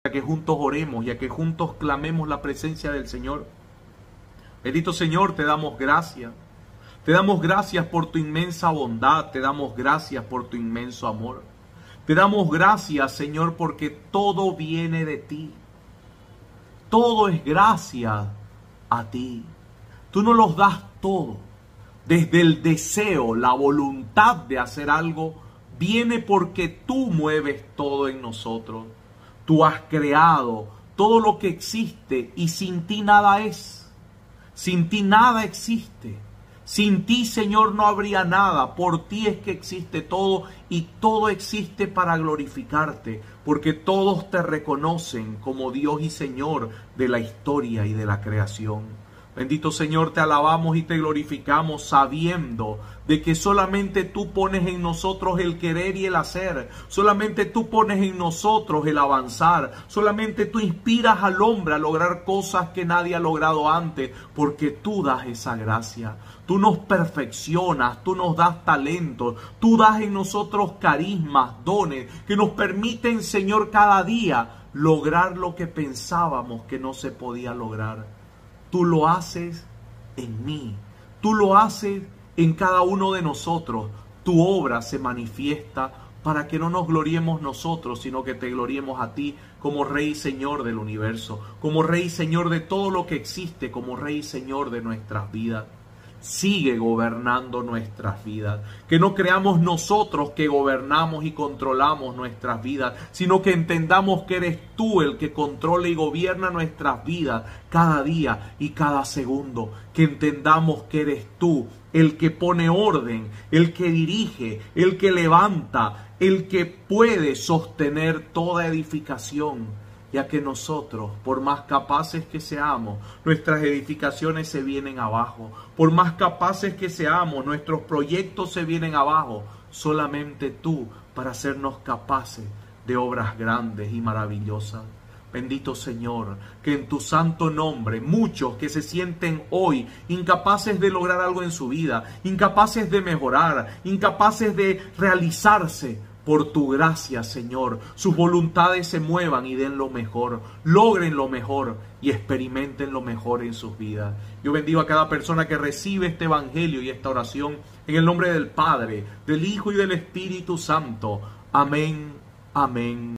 que juntos oremos y a que juntos clamemos la presencia del Señor. Bendito Señor, te damos gracias. Te damos gracias por tu inmensa bondad, te damos gracias por tu inmenso amor. Te damos gracias, Señor, porque todo viene de ti. Todo es gracias a ti. Tú nos los das todo. Desde el deseo, la voluntad de hacer algo, viene porque tú mueves todo en nosotros. Tú has creado todo lo que existe y sin ti nada es. Sin ti nada existe. Sin ti, Señor, no habría nada. Por ti es que existe todo y todo existe para glorificarte, porque todos te reconocen como Dios y Señor de la historia y de la creación. Bendito Señor, te alabamos y te glorificamos sabiendo de que solamente tú pones en nosotros el querer y el hacer. Solamente tú pones en nosotros el avanzar. Solamente tú inspiras al hombre a lograr cosas que nadie ha logrado antes, porque tú das esa gracia. Tú nos perfeccionas, tú nos das talentos, tú das en nosotros carismas, dones, que nos permiten, Señor, cada día lograr lo que pensábamos que no se podía lograr. Tú lo haces en mí, tú lo haces en cada uno de nosotros. Tu obra se manifiesta para que no nos gloriemos nosotros, sino que te gloriemos a ti como Rey y Señor del universo, como Rey y Señor de todo lo que existe, como Rey y Señor de nuestras vidas. Sigue gobernando nuestras vidas, que no creamos nosotros que gobernamos y controlamos nuestras vidas, sino que entendamos que eres tú el que controla y gobierna nuestras vidas cada día y cada segundo, que entendamos que eres tú el que pone orden, el que dirige, el que levanta, el que puede sostener toda edificación. Ya que nosotros, por más capaces que seamos, nuestras edificaciones se vienen abajo. Por más capaces que seamos, nuestros proyectos se vienen abajo. Solamente tú para hacernos capaces de obras grandes y maravillosas. Bendito Señor, que en tu santo nombre muchos que se sienten hoy incapaces de lograr algo en su vida, incapaces de mejorar, incapaces de realizarse, por tu gracia, Señor, sus voluntades se muevan y den lo mejor, logren lo mejor y experimenten lo mejor en sus vidas. Yo bendigo a cada persona que recibe este evangelio y esta oración en el nombre del Padre, del Hijo y del Espíritu Santo. Amén, amén.